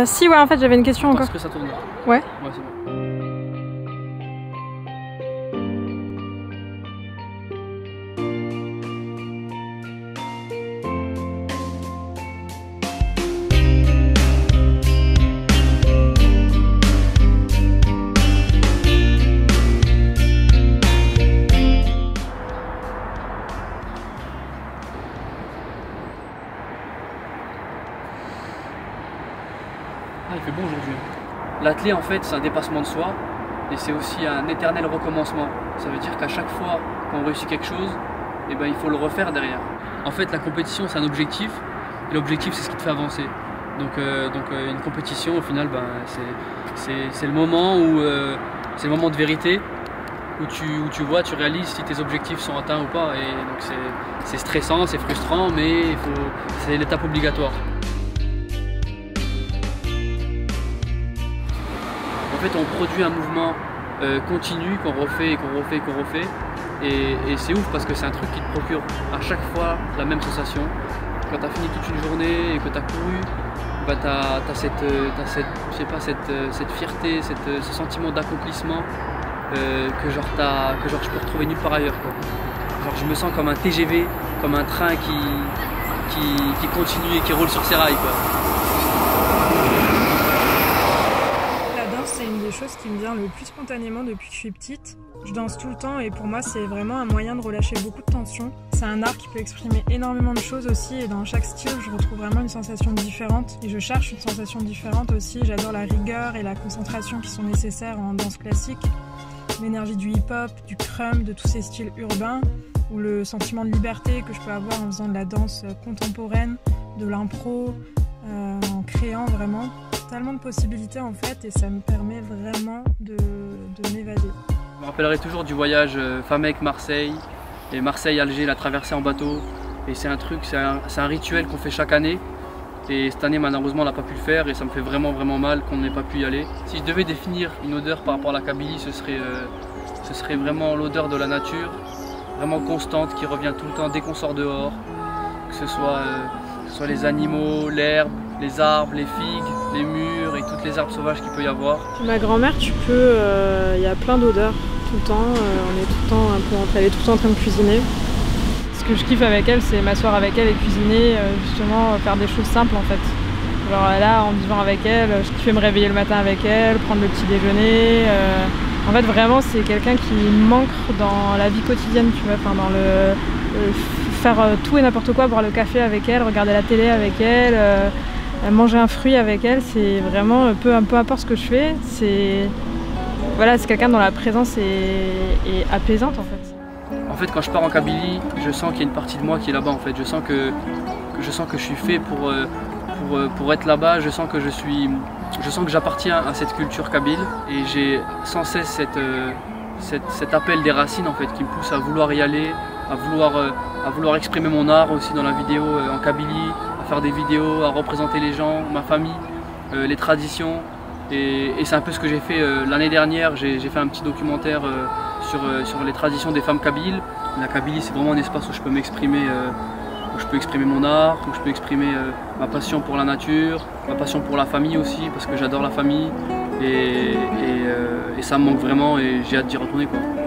Si, ouais, en fait, j'avais une question encore. Est-ce que ça tourne là? Ouais. Ouais, c'est bon. Ah, il fait bon aujourd'hui. L'athlé, en fait, c'est un dépassement de soi et c'est aussi un éternel recommencement. Ça veut dire qu'à chaque fois qu'on réussit quelque chose, eh ben, il faut le refaire derrière. En fait, la compétition, c'est un objectif et l'objectif, c'est ce qui te fait avancer. Donc une compétition, au final, ben, c'est le moment c'est le moment de vérité où tu vois, tu réalises si tes objectifs sont atteints ou pas. Et donc c'est stressant, c'est frustrant, mais c'est l'étape obligatoire. En fait, on produit un mouvement continu qu'on refait et qu'on refait et qu'on refait. Et c'est ouf parce que c'est un truc qui te procure à chaque fois la même sensation. Quand tu as fini toute une journée et que tu as couru, bah, tu as cette fierté, ce sentiment d'accomplissement que je peux retrouver nulle part ailleurs, quoi. Genre, je me sens comme un TGV, comme un train qui continue et qui roule sur ses rails, quoi. C'est une des choses qui me vient le plus spontanément depuis que je suis petite. Je danse tout le temps et pour moi c'est vraiment un moyen de relâcher beaucoup de tension. C'est un art qui peut exprimer énormément de choses aussi et dans chaque style je retrouve vraiment une sensation différente et je cherche une sensation différente aussi. J'adore la rigueur et la concentration qui sont nécessaires en danse classique, l'énergie du hip-hop, du crumb, de tous ces styles urbains ou le sentiment de liberté que je peux avoir en faisant de la danse contemporaine, de l'impro, en créant vraiment. Tellement de possibilités en fait et ça me permet vraiment de m'évader. Je me rappellerai toujours du voyage Famec-Marseille et Marseille-Alger, la traversée en bateau. Et c'est un truc, c'est un rituel qu'on fait chaque année. Et cette année malheureusement on n'a pas pu le faire et ça me fait vraiment mal qu'on n'ait pas pu y aller. Si je devais définir une odeur par rapport à la Kabylie, ce serait vraiment l'odeur de la nature, vraiment constante, qui revient tout le temps dès qu'on sort dehors. Que ce soit les animaux, l'herbe, les arbres, les figues, les murs et toutes les arbres sauvages qu'il peut y avoir. Ma grand-mère, y a plein d'odeurs tout le temps. On est tout le temps elle est tout le temps en train de cuisiner. Ce que je kiffe avec elle, c'est m'asseoir avec elle et cuisiner, justement faire des choses simples en fait. Genre là, en vivant avec elle, je kiffais me réveiller le matin avec elle, prendre le petit déjeuner. En fait, vraiment, c'est quelqu'un qui manque dans la vie quotidienne, tu vois, enfin, dans faire tout et n'importe quoi, boire le café avec elle, regarder la télé avec elle. Manger un fruit avec elle, c'est vraiment peu importe ce que je fais, c'est quelqu'un dont la présence est apaisante en fait. En fait, quand je pars en Kabylie, je sens qu'il y a une partie de moi qui est là-bas en fait. Je sens que je suis fait pour être là-bas. Je sens que j'appartiens à cette culture kabyle et j'ai sans cesse cet appel des racines en fait qui me pousse à vouloir y aller, à vouloir exprimer mon art aussi dans la vidéo en Kabylie. Faire des vidéos, à représenter les gens, ma famille, les traditions et c'est un peu ce que j'ai fait l'année dernière. J'ai fait un petit documentaire sur les traditions des femmes kabyles. La Kabylie, c'est vraiment un espace où je peux m'exprimer, où je peux exprimer mon art, où je peux exprimer ma passion pour la nature, ma passion pour la famille aussi parce que j'adore la famille et ça me manque vraiment et j'ai hâte d'y retourner, quoi.